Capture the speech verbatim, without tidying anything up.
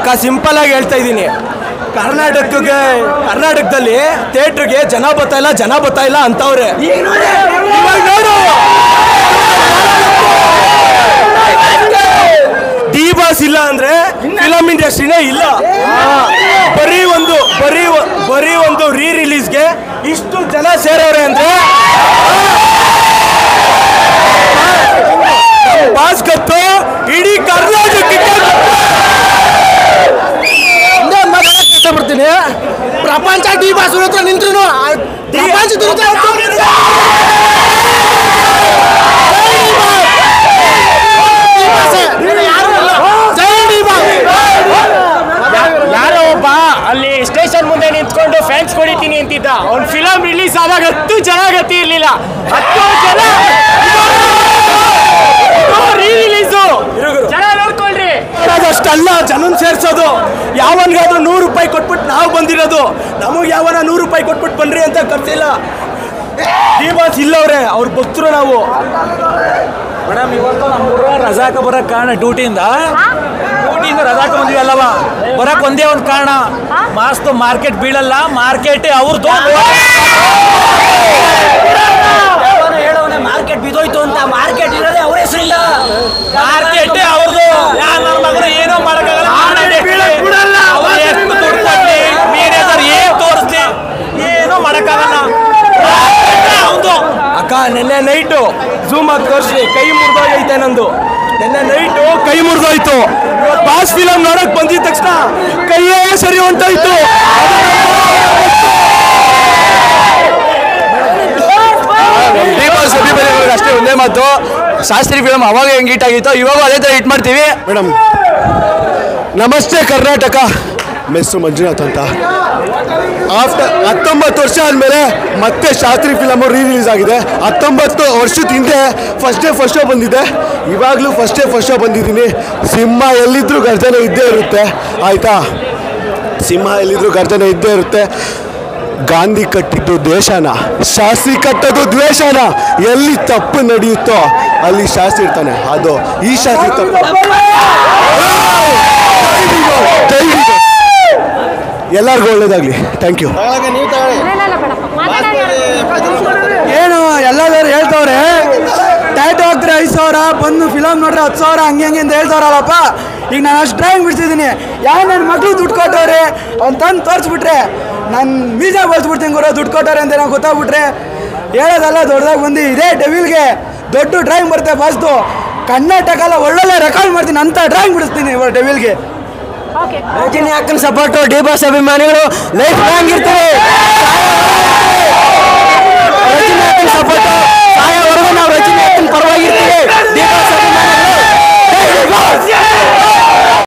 ಅಕ್ಕ ಸಿಂಪಲ್ ಆಗಿ ಹೇಳ್ತಾ ಇದ್ದೀನಿ, ಕರ್ನಾಟಕಕ್ಕೆ ಕರ್ನಾಟಕದಲ್ಲಿ ಥಿಯೇಟ್ರಿಗೆ ಜನ ಬರ್ತಾ ಇಲ್ಲ ಜನ ಬರ್ತಾ ಇಲ್ಲ ಅಂತವ್ರೆ. ಇವಾಗ ನೋಡು ಡಿ ಬಾಸ್ ಇಲ್ಲ ಅಂದ್ರೆ ಫಿಲಂ ಇಂಡಸ್ಟ್ರಿನೇ ಇಲ್ಲ. ಬರೀ ಒಂದು ಬರೀ ಬರೀ ಒಂದು ರೀ ರಿಲೀಸ್ಗೆ ಇಷ್ಟು ಜನ ಸೇರವ್ರೆ ಅಂದ್ರೆ ಬಾಸ್ ಗೊತ್ತು ಇಡೀ ಕರ್ನಾಟಕಕ್ಕೆ ಇಷ್ಟಪಡ್ತೀನಿ. ಪ್ರಪಂಚ ಡಿ ಬಾಸ್ ಹತ್ರ ನಿಂತ್ರು ಪ್ರಪಂಚದ ಯಾರೋ ಒಬ್ಬ ಅಲ್ಲಿ ಸ್ಟೇಷನ್ ಮುಂದೆ ನಿಂತ್ಕೊಂಡು ಫ್ಯಾನ್ಸ್ ಕೊಡಿತೀನಿ ಅಂತಿದ್ದ. ಅವ್ನು ಫಿಲಂ ರಿಲೀಸ್ ಆದಾಗ ಹತ್ತು ಜನ ಗತಿ ಇರ್ಲಿಲ್ಲ. ಹತ್ತು ಜನ ರೀ ರಿಲೀಸು ಜನ ನೋಡ್ಕೊಳ್ರಿ. ಅಷ್ಟಲ್ಲ ಜನನ್ ಸೇರ್ಸೋದು. ಯಾವನ್ಗಾದ್ರೂ ನೂರು ರೂಪಾಯಿ ಕೊಟ್ಬಿಟ್ಟು ನಾವು ಬಂದಿರೋದು. ನಮಗೆ ಯಾವನ ನೂರು ರೂಪಾಯಿ ಕೊಟ್ಬಿಟ್ಟು ಬನ್ರಿ ಅಂತ ಕರ್ಸಿಲ್ಲ. ಡಿ ಬಾಸ್ ಇಲ್ಲವ್ರೆ, ಅವ್ರ ಭಕ್ತರು ನಾವು. ಮೇಡಮ್ ಇವತ್ತು ನಮ್ಮ ರಜಾಕ ಬರಕ್ ಕಾರಣ ಡ್ಯೂಟಿಯಿಂದ ಡ್ಯೂಟಿಯಿಂದ ರಜಾಕ ಬಂದ್ವಿ ಅಲ್ಲವ, ಬರಕ್ ಒಂದೇ ಒಂದು ಕಾರಣ, ಮಾಸ್ತು ಮಾರ್ಕೆಟ್ ಬೀಳಲ್ಲ, ಮಾರ್ಕೆಟ್ ಅವ್ರದ್ದು. ಹೇಳೋನೆ ಮಾರ್ಕೆಟ್ ಬಿದ್ದೋಯ್ತು ಅಂತ. ಮಾರ್ಕೆಟ್ ಇರೋದೇ ಅವ್ರ ಹೆಸರಿಲ್ಲ, ಮಾರ್ಕೆಟ್ ಅವ್ರದ್ದು. ಯಾರ ನನ್ನ ಮಗರು ಏನೋ ಮಾಡಕ್ಕಾಗಲ್ಲ. ಮೇನೇಜರ್ ಏನ್ ತೋರಿಸ್ಲಿ ಏನೋ ಮಾಡಕ್ಕಾಗಲ್ಲ. ಅಕ್ಕ ನೆನ್ನೆ ನೈಟು ಝೂಮ್ ಆಗಿ ತೋರಿಸಿ ಕೈ ಮುರಿದೋಗೈತೆ ನಂದು. ನೆನ್ನೆ ನೈಟು ಕೈ ಮುರಿದೋಯ್ತು. ಬಾಸ್ ಫಿಲಂ ನೋಡಕ್ ಬಂದಿದ ತಕ್ಷಣ ಕೈಯೇ ಸರಿ ಹೊಂಟೋಯ್ತು. ಡಿ ಬಾಸ್ ಅಭಿಮಾನಿಗಳಿಗೆ ಅಷ್ಟೇ ಒಂದೇ ಮಾತು, ಶಾಸ್ತ್ರಿ ಫಿಲಂ ಅವಾಗ ಹೆಂಗ್ ಹಿಟ್ ಆಗಿತ್ತು ಇವಾಗ ಅದೇ ಥರ ಹಿಟ್ ಮಾಡ್ತೀವಿ. ಮೇಡಮ್ ನಮಸ್ತೆ ಕರ್ನಾಟಕ, ಮೆಸ್ಸು ಮಂಜುನಾಥ್ ಅಂತ. ಆಫ್ಟರ್ ಹತ್ತೊಂಬತ್ತು ವರ್ಷ ಆದಮೇಲೆ ಮತ್ತೆ ಶಾಸ್ತ್ರಿ ಫಿಲಮು ರೀ ರಿಲೀಸ್ ಆಗಿದೆ. ಹತ್ತೊಂಬತ್ತು ವರ್ಷದ ಹಿಂದೆ ಫಸ್ಟ್ ಡೇ ಫಸ್ಟ್ ಶೋ ಬಂದಿದೆ, ಇವಾಗಲೂ ಫಸ್ಟ್ ಡೇ ಫಸ್ಟ್ ಶೋ ಬಂದಿದ್ದೀನಿ. ಸಿಂಹ ಎಲ್ಲಿದ್ದರೂ ಗರ್ಜನೆ ಇದ್ದೇ ಇರುತ್ತೆ, ಆಯಿತಾ? ಸಿಂಹ ಎಲ್ಲಿದ್ದರೂ ಗರ್ಜನೆ ಇದ್ದೇ ಇರುತ್ತೆ. ಗಾಂಧಿ ಕಟ್ಟಿದ್ದು ದೇಶನ, ಶಾಸ್ತ್ರಿ ಕಟ್ಟೋದು ದ್ವೇಷನ. ಎಲ್ಲಿ ತಪ್ಪು ನಡೆಯುತ್ತೋ ಅಲ್ಲಿ ಶಾಸ್ತ್ರಿ ಇರ್ತಾನೆ, ಅದು ಈ ಶಾಸ್ತ್ರಿ ತಪ್ಪು. ಎಲ್ಲರಿಗೂ ಒಳ್ಳೇದಾಗಲಿ. Thank you. ಏನು ಎಲ್ಲರೂ ಹೇಳ್ತವ್ರೆ ಟ್ಯಾಟೋ ಹಾಕ್ತಾರೆ ಐದು ಸಾವಿರ, ಬಂದು ಫಿಲಮ್ ನೋಡ್ರೆ ಹತ್ತು ಸಾವಿರ, ಹಂಗೆ ಹಂಗೆ ಅಂತ ಹೇಳ್ತಾರಲ್ಲಪ್ಪ. ಈಗ ನಾನು ಅಷ್ಟು ಡ್ರಾಯಿಂಗ್ ಬಿಡ್ತಿದ್ದೀನಿ. ಯಾರು ನನ್ನ ಮಕ್ಳು ದುಡ್ಡು ಕೊಟ್ಟವ್ರೆ ಅವ್ನು ತಂದು ತೋರಿಸ್ಬಿಟ್ರೆ ನಾನು ಬೀಜ ಬಳಸ್ಬಿಡ್ತೀನಿ ಗುರು, ದುಡ್ಡು ಕೊಟ್ಟವ್ರೆ ಅಂತ ನಾವು ಗೊತ್ತಾಗ್ಬಿಟ್ರೆ ಹೇಳೋದಲ್ಲ. ದೊಡ್ಡದಾಗಿ ಬಂದು ಇದೇ ಡೆವಿಲ್ಗೆ ದೊಡ್ಡ ಡ್ರಾಯಿಂಗ್ ಬರುತ್ತೆ ಬಾಸ್ದು. ಕರ್ನಾಟಕ ಎಲ್ಲ ಒಳ್ಳೊಳ್ಳೆ ರೆಕಾರ್ಡ್ ಮಾಡ್ತೀನಿ ಅಂತ ಡ್ರಾಯಿಂಗ್ ಬಿಡಿಸ್ತೀನಿ ಇವಾಗ ಡೆವಿಲ್ಗೆ. ರಜನಿ ಅಕ್ಕನ ಸಪೋರ್ಟು, ಡಿ ಬಾಸ್ ಅಭಿಮಾನಿಗಳು ಲೈಫ್ ಲಾಂಗ್ ಇರ್ತಾರೆ.